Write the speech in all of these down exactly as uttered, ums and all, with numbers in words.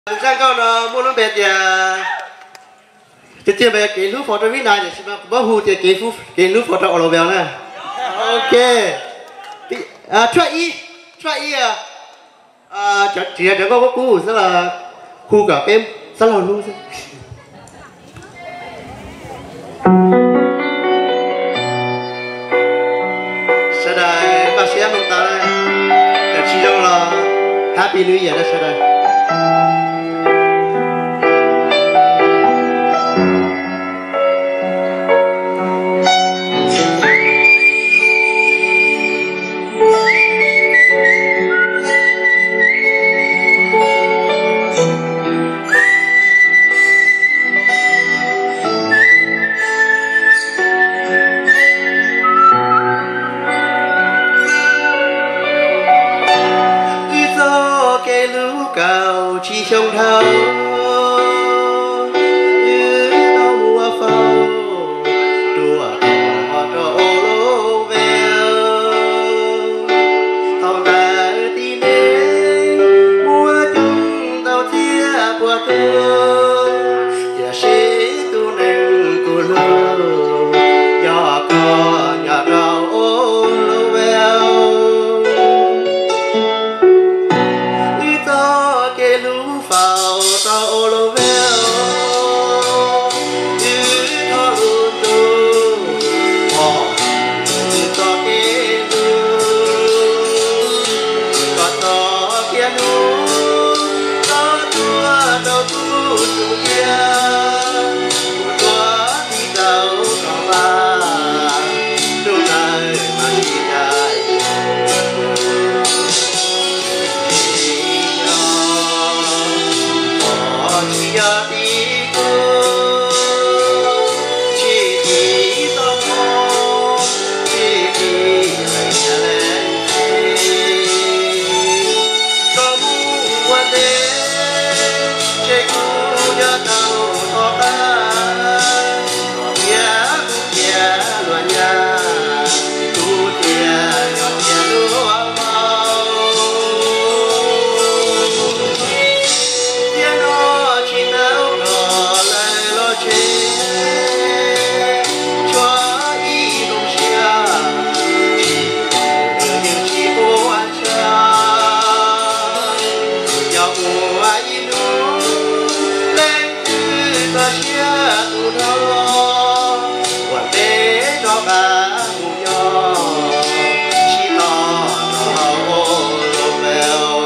sang con nó muốn nó bẹt ya thì tiền bẹt cái lúc photo viết này thì mà bao hù thì cái lúc cái lúc photo ở đâu béo nè ok à try y try y à à chỉ chỉ là có có cú sẽ là khu cả em sẽ là luôn sẽ đây bác sĩ em ta đây để chỉ đâu là Happy New Year đó sẽ đây cao chi trong thao như tao mùa phao đùa họ trò lô vèo thao ta tin đến mùa chung tao chia qua tôi giờ sẽ tu nâng cô lô nhỏ có nhỏ trò lô vèo tao lo véo như thọ luôn đâu họ cho cái còn to kia nu to tua đâu tu tu kia tua đi đâu có ba đâu này mà đi dài chỉ giờ đi cô chỉ đi tao mò chỉ đi lại nhà lên có muốn quan đến chạy cô nhớ tao to ba có bia cũng bia loạn nhà tu tiền nhọt tiền lúa màu tiền nó chỉ nấu cỏ lại lo chế cho ý đông xia chỉ những chỉ cô ăn cha giàu của ai nu lên từ ta xia tu thao quản tế cho bà mù nhỏ chỉ lo lo lo bèo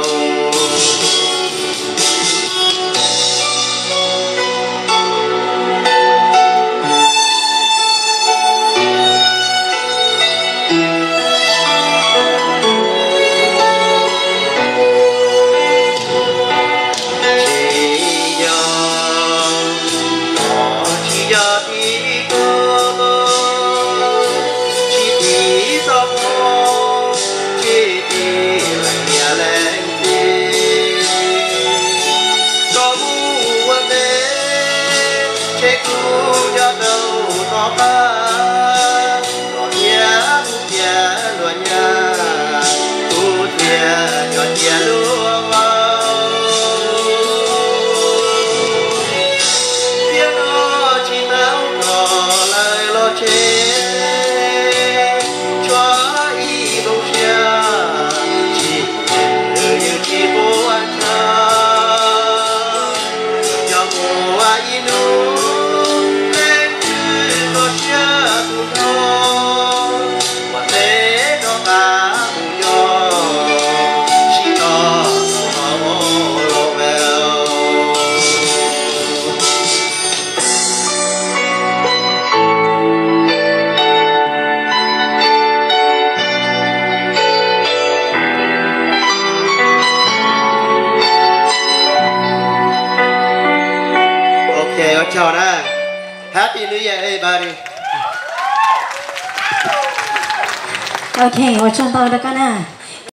chào nè Happy New Year everybody OK 我唱到了，干呐。